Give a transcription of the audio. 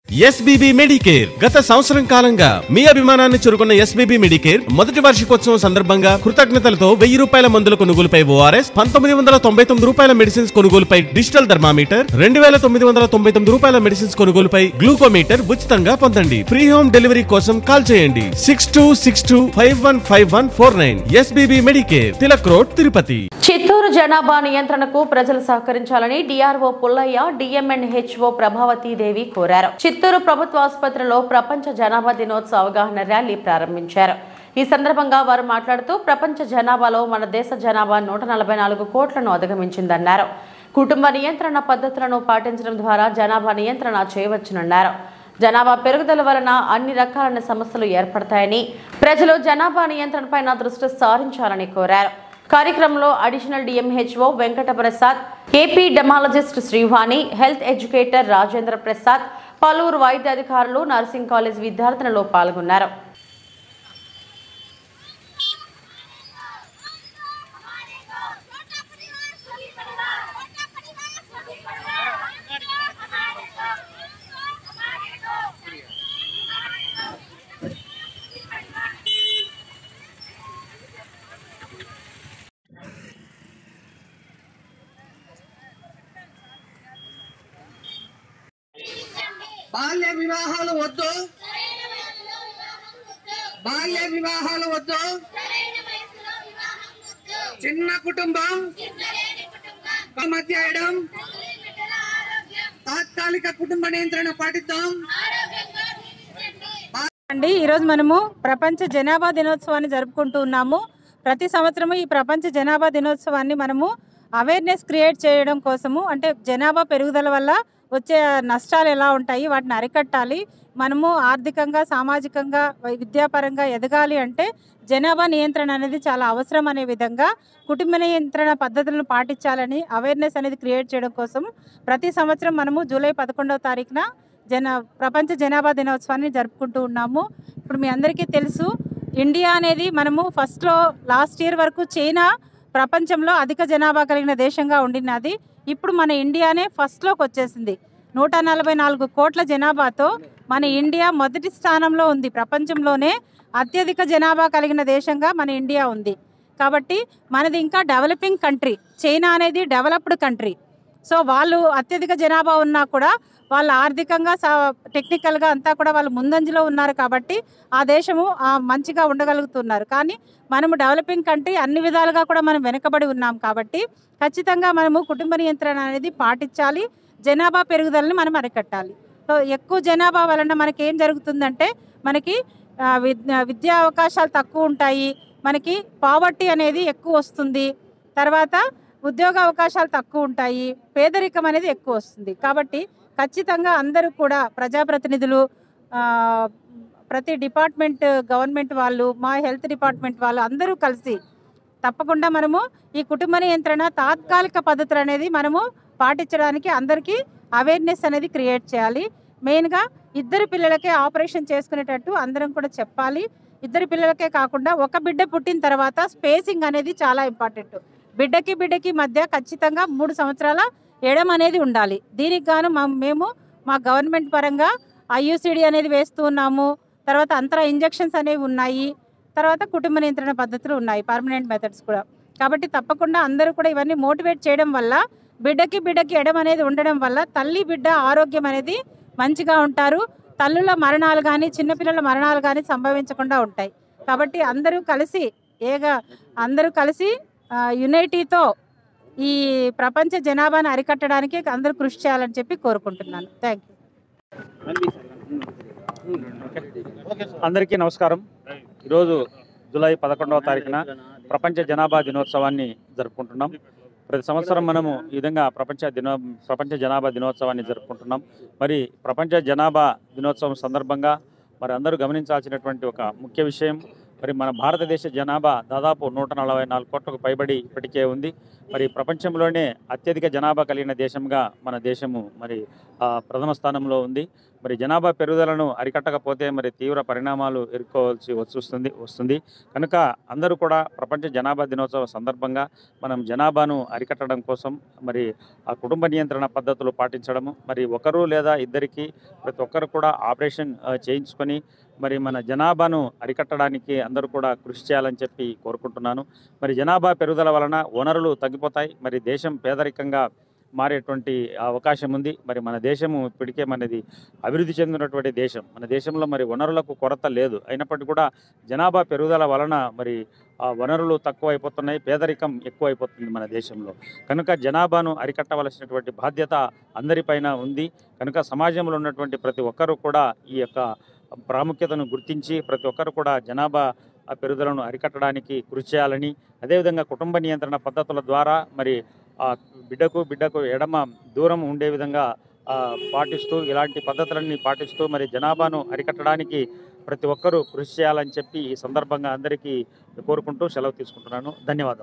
SBB Medicare గత సంవత్సరం కాలంగా మీ అభిమానాన్ని చురుకున్న ఎస్బీబీ మెడికేర్ మొదటి వార్షికోత్సవం సందర్భంగా కృతజ్ఞతలతో ₹1000 మందుల కొనుగోలుపై ఓఆర్ఎస్, ₹1999 మెడిసిన్స్ కొనుగోలుపై డిజిటల్ థర్మామీటర్, ₹2999 మెడిసిన్స్ కొనుగోలుపై గ్లూకోమీటర్ ఉచితంగా పొందండి. ఫ్రీ హోమ్ డెలివరీ కోసం కాల్ చేయండి 6262515149. SBB Medicare, Tilak road, Tirupati. Chittoor జనాభా నియంత్రణకు ప్రజలు సహకరించాలని డిఆర్ఓ పుల్లయ్య, డిఎంఎన్హెచ్ఓ ప్రభావతి దేవి కోరారు. చిత్తూరు ప్రభుత్వ ఆసుపత్రిలో ప్రపంచ జనాభా దినోత్సవ అవగాహన ర్యాలీ ప్రారంభించారు. ఈ సందర్భంగా వారు మాట్లాడుతూ ప్రపంచ జనాభాలో మన దేశ జనాభా 144 కోట్లను అధిగమించిందన్నారు. కుటుంబ నియంత్రణ పద్ధతులను పాటించడం ద్వారా జనాభా నియంత్రణ చేయవచ్చునన్నారు. జనాభా పెరుగుదల వలన అన్ని రకాలైన సమస్యలు ఏర్పడతాయని, ప్రజలు జనాభా నియంత్రణపై దృష్టి సారించాలని కోరారు. కార్యక్రమంలో additional DMHO Venkata Prasad, epidemiologist Srivani, health educator Rajendra Prasad, పలువురు వైద్య అధికారులు, నర్సింగ్ కాలేజ్ విద్యార్థులు పాల్గొన్నారు. బాల్య వివాహాలు వద్దు, బాల్య వివాహాలు వద్దు, చిన్న కుటుంబం మధ్య వేయడం, తాత్కాలిక కుటుంబ నియంత్రణ పాటిద్దాం. ఈరోజు మనము ప్రపంచ జనాభా దినోత్సవాన్ని జరుపుకుంటూ ఉన్నాము. ప్రతి సంవత్సరము ఈ ప్రపంచ జనాభా దినోత్సవాన్ని మనము అవేర్నెస్ క్రియేట్ చేయడం కోసము, అంటే జనాభా పెరుగుదల వల్ల వచ్చే నష్టాలు ఎలా ఉంటాయి, వాటిని అరికట్టాలి. మనము ఆర్థికంగా, సామాజికంగా, విద్యాపరంగా ఎదగాలి అంటే జనాభా నియంత్రణ అనేది చాలా అవసరం అనే విధంగా కుటుంబ నియంత్రణ పద్ధతులను పాటించాలని అవేర్నెస్ అనేది క్రియేట్ చేయడం కోసం ప్రతి సంవత్సరం మనము జూలై 11వ తారీఖున ప్రపంచ జనాభా దినోత్సవాన్ని జరుపుకుంటూ ఉన్నాము. ఇప్పుడు మీ అందరికీ తెలుసు, ఇండియా అనేది మనము ఫస్ట్లో లాస్ట్ ఇయర్ వరకు చైనా ప్రపంచంలో అధిక జనాభా కలిగిన దేశంగా ఉండినది. ఇప్పుడు మన ఇండియానే ఫస్ట్లోకి వచ్చేసింది. 144 కోట్ల జనాభాతో మన ఇండియా మొదటి స్థానంలో ఉంది. ప్రపంచంలోనే అత్యధిక జనాభా కలిగిన దేశంగా మన ఇండియా ఉంది. కాబట్టి మనది ఇంకా డెవలపింగ్ కంట్రీ. చైనా అనేది డెవలప్డ్ కంట్రీ. సో వాళ్ళు అత్యధిక జనాభా ఉన్నా కూడా వాళ్ళు ఆర్థికంగా, టెక్నికల్గా అంతా కూడా వాళ్ళు ముందంజలో ఉన్నారు. కాబట్టి ఆ దేశము మంచిగా ఉండగలుగుతున్నారు. కానీ మనము డెవలపింగ్ కంట్రీ, అన్ని విధాలుగా కూడా మనం వెనుకబడి ఉన్నాం. కాబట్టి ఖచ్చితంగా మనము కుటుంబ నియంత్రణ అనేది పాటించాలి. జనాభా పెరుగుదలని మనం అరికట్టాలి. సో ఎక్కువ జనాభా వలన మనకి ఏం జరుగుతుందంటే, మనకి విద్యా అవకాశాలు తక్కువ ఉంటాయి, మనకి పావర్టీ అనేది ఎక్కువ వస్తుంది, తర్వాత ఉద్యోగ అవకాశాలు తక్కువ ఉంటాయి, పేదరికం అనేది ఎక్కువ వస్తుంది. కాబట్టి ఖచ్చితంగా అందరూ కూడా ప్రజాప్రతినిధులు, ప్రతి డిపార్ట్మెంట్, గవర్నమెంట్ వాళ్ళు, మా హెల్త్ డిపార్ట్మెంట్ వాళ్ళు అందరూ కలిసి తప్పకుండా మనము ఈ కుటుంబ నియంత్రణ తాత్కాలిక పద్ధతులు అనేది మనము పాటించడానికి అందరికీ అవేర్నెస్ అనేది క్రియేట్ చేయాలి. మెయిన్గా ఇద్దరు పిల్లలకే ఆపరేషన్ చేసుకునేటట్టు అందరం కూడా చెప్పాలి. ఇద్దరు పిల్లలకే కాకుండా ఒక బిడ్డ పుట్టిన తర్వాత స్పేసింగ్ అనేది చాలా ఇంపార్టెంట్. బిడ్డకి మధ్య ఖచ్చితంగా 3 సంవత్సరాల ఎడం అనేది ఉండాలి. దీనికి గాను మేము మా గవర్నమెంట్ పరంగా ఐయుసిడి అనేది వేస్తూ ఉన్నాము. తర్వాత అంతర ఇంజెక్షన్స్ అనేవి ఉన్నాయి. తర్వాత కుటుంబ నియంత్రణ పద్ధతులు ఉన్నాయి, పర్మనెంట్ మెథడ్స్ కూడా. కాబట్టి తప్పకుండా అందరూ కూడా ఇవన్నీ మోటివేట్ చేయడం వల్ల బిడ్డకి ఎడం అనేది ఉండడం వల్ల తల్లి బిడ్డ ఆరోగ్యం అనేది మంచిగా ఉంటారు. తల్లుల మరణాలు కానీ, చిన్నపిల్లల మరణాలు కానీ సంభవించకుండా ఉంటాయి. కాబట్టి అందరూ కలిసి యునైటీతో ఈ ప్రపంచ జనాభాను అరికట్టడానికి అందరూ కృషి చేయాలని చెప్పి కోరుకుంటున్నాను. Thank you. అందరికీ నమస్కారం. ఈరోజు జూలై 11వ తారీఖున ప్రపంచ జనాభా దినోత్సవాన్ని జరుపుకుంటున్నాం. ప్రతి సంవత్సరం మనము ఈ విధంగా ప్రపంచ జనాభా దినోత్సవాన్ని జరుపుకుంటున్నాం. మరి ప్రపంచ జనాభా దినోత్సవం సందర్భంగా మరి అందరూ గమనించాల్సినటువంటి ఒక ముఖ్య విషయం, మరి మన భారతదేశ జనాభా దాదాపు 144 కోట్లకు పైబడి ఇప్పటికే ఉంది. మరి ప్రపంచంలోనే అత్యధిక జనాభా కలిగిన దేశంగా మన దేశము మరి ప్రథమ స్థానంలో ఉంది. మరి జనాభా పెరుగుదలను అరికట్టకపోతే మరి తీవ్ర పరిణామాలు ఎదుర్కోవాల్సి వస్తుంది. కనుక అందరూ కూడా ప్రపంచ జనాభా దినోత్సవ సందర్భంగా మనం జనాభాను అరికట్టడం కోసం మరి ఆ కుటుంబ నియంత్రణ పద్ధతులు పాటించడము, మరి ఒకరు లేదా ఇద్దరికి ప్రతి ఒక్కరు కూడా ఆపరేషన్ చేయించుకొని మరి మన జనాభాను అరికట్టడానికి అందరూ కూడా కృషి చేయాలని చెప్పి కోరుకుంటున్నాను. మరి జనాభా పెరుగుదల వలన వనరులు తగ్గిపోతాయి, మరి దేశం పేదరికంగా మారేటువంటి అవకాశం ఉంది. మరి మన దేశము ఇప్పటికే మనది అభివృద్ధి చెందినటువంటి దేశం. మన దేశంలో మరి వనరులకు కొరత లేదు. అయినప్పటికీ కూడా జనాభా పెరుగుదల వలన మరి వనరులు తక్కువైపోతున్నాయి, పేదరికం ఎక్కువైపోతుంది మన దేశంలో. కనుక జనాభాను అరికట్టవలసినటువంటి బాధ్యత అందరిపైన ఉంది. కనుక సమాజంలో ఉన్నటువంటి ప్రతి ఒక్కరూ కూడా ఈ యొక్క ప్రాముఖ్యతను గుర్తించి ప్రతి ఒక్కరు కూడా జనాభా పెరుగుదలను అరికట్టడానికి కృషి చేయాలని, అదేవిధంగా కుటుంబ నియంత్రణ పద్ధతుల ద్వారా మరి బిడ్డకు ఎడమ దూరం ఉండే విధంగా పాటిస్తూ ఇలాంటి పద్ధతులన్నీ పాటిస్తూ మరి జనాభాను అరికట్టడానికి ప్రతి ఒక్కరూ కృషి చేయాలని చెప్పి ఈ సందర్భంగా అందరికీ కోరుకుంటూ సెలవు తీసుకుంటున్నాను. ధన్యవాదాలు.